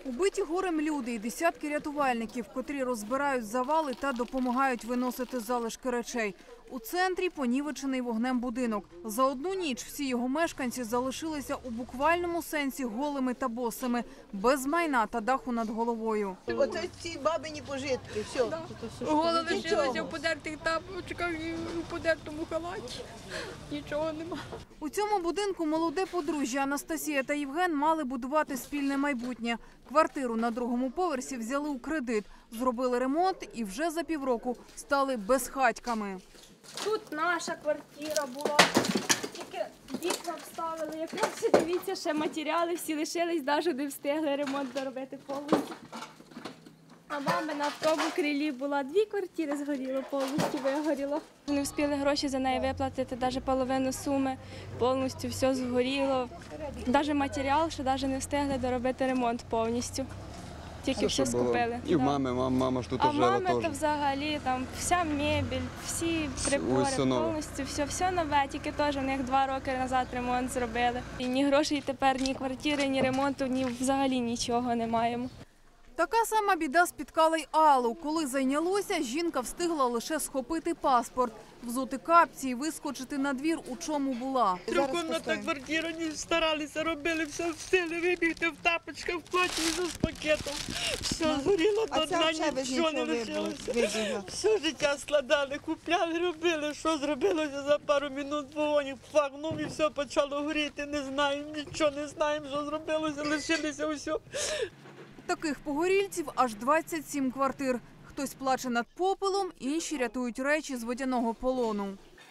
Убиті горем люди і десятки рятувальників, котрі розбирають завали та допомагають виносити залишки речей. У центрі понівечений вогнем будинок. За одну ніч всі його мешканці залишилися у буквальному сенсі голими та босими, без майна та даху над головою. Оце ці бабині пожитки, все. Голови лишилися в подертих тапочках і в подертому халаті. Нічого нема. У цьому будинку молоде подружжя Анастасія та Євген мали будувати спільне майбутнє. Квартиру на другому поверсі взяли у кредит, зробили ремонт і вже за півроку стали безхатьками. Тут наша квартира була, тільки вікна вставили. Якраз дивіться, ще матеріали всі лишились, навіть не встигли ремонт доробити повністю. А мами на тому крилі була 2 квартири, згоріло, повністю вигоріло. Не встигли гроші за неї виплатити, навіть половину суми, повністю все згоріло. Навіть матеріал, що навіть не встигли доробити ремонт повністю. Тільки все скупили. І в мама ж тут а жила мами теж. то взагалі там вся мебель, всі прибори, повністю все нове. Тільки теж у них 2 роки назад ремонт зробили. І ні грошей тепер, ні квартири, ні ремонту, ні взагалі нічого не маємо. Така сама біда спіткала й Аллу. Коли зайнялося, жінка встигла лише схопити паспорт, взути капці і вискочити на двір, у чому була. Трьохкомнатна квартира, не старалися, робили все, встигли вибігти в тапочках, в платі з пакетом. Все згоріло до дна, нічого не лишилося. Все життя складали, купляли, робили, що зробилося за пару минут, вогонь фагнув і все почало горіти. Не знаємо, нічого не знаємо, що зробилося, лишилося все. Таких погорільців аж 27 квартир. Хтось плаче над попелом, інші рятують речі з водяного полону.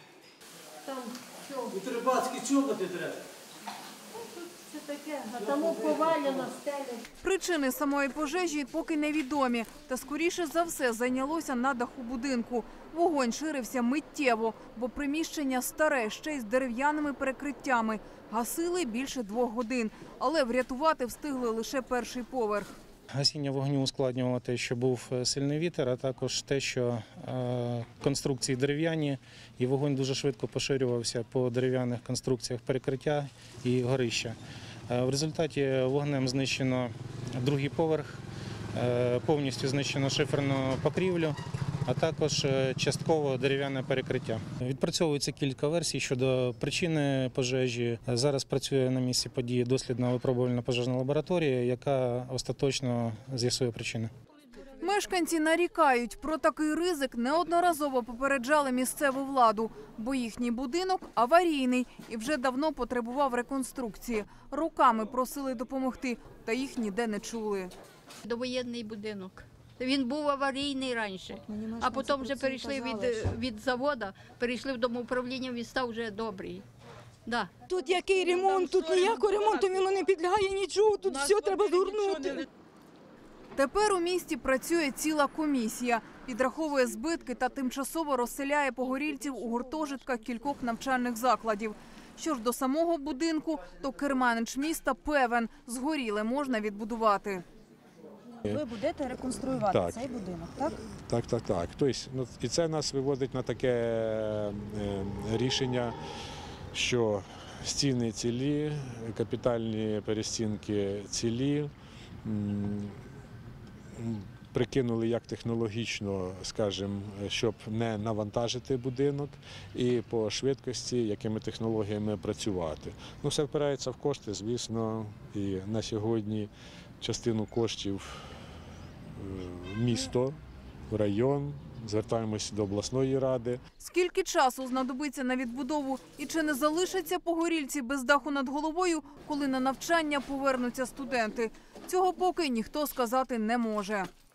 У Трибацькій чоботи треба. Це таке, а тому повалено стелі. Причини самої пожежі поки невідомі. Та скоріше за все зайнялося на даху будинку. Вогонь ширився миттєво, бо приміщення старе, ще й з дерев'яними перекриттями. Гасили більше 2 годин, але врятувати встигли лише перший поверх. Гасіння вогню ускладнювало те, що був сильний вітер, а також те, що конструкції дерев'яні, і вогонь дуже швидко поширювався по дерев'яних конструкціях перекриття і горища. В результаті вогнем знищено 2-й поверх, повністю знищено шиферну покрівлю, а також частково дерев'яне перекриття. Відпрацьовується кілька версій щодо причини пожежі. Зараз працює на місці події дослідна випробувальна пожежна лабораторія, яка остаточно з'ясує причини. Мешканці нарікають, про такий ризик неодноразово попереджали місцеву владу, бо їхній будинок аварійний і вже давно потребував реконструкції. Роками просили допомогти, та їх ніде не чули. Довоєнний будинок. Він був аварійний раніше, а потім вже перейшли від заводу, перейшли в домоуправління, він став вже добрий. Да. Тут який ремонт, тут ніякого ремонту, воно не підлягає нічого, тут все треба згорнути. Тепер у місті працює ціла комісія, підраховує збитки та тимчасово розселяє погорільців у гуртожитках кількох навчальних закладів. Що ж до самого будинку, то керманич міста певен, згоріле можна відбудувати. Ви будете реконструювати цей будинок, так? Так. Тобто, і це нас виводить на таке рішення, що стіни цілі, капітальні перестінки цілі, прикинули як технологічно, скажімо, щоб не навантажити будинок і по швидкості, якими технологіями працювати. Все впирається в кошти, звісно, і на сьогодні частину коштів місто, район, звертаємось до обласної ради. Скільки часу знадобиться на відбудову і чи не залишаться погорільці без даху над головою, коли на навчання повернуться студенти? Цього поки ніхто сказати не може.